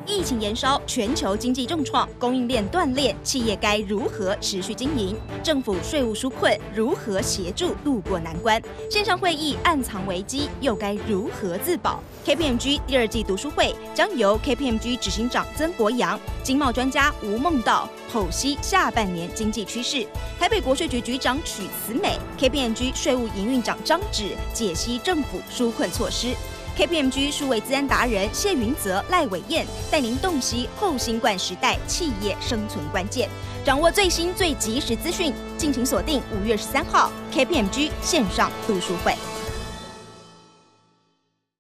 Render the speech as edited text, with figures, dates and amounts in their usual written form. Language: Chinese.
疫情延烧，全球经济重创，供应链断裂，企业该如何持续经营？政府税务纾困如何协助渡过难关？线上会议暗藏危机，又该如何自保 ？KPMG 第2季读书会将由 KPMG 执行长曾国阳、经贸专家吴孟道剖析下半年经济趋势。台北国税局局长许慈美、KPMG 税务营运长张芷解析政府纾困措施。KPMG 数位资安达人谢云泽、赖伟燕带您洞悉后新冠时代企业生存关键，掌握最新最及时资讯。敬请锁定5月13号 KPMG 线上读书会。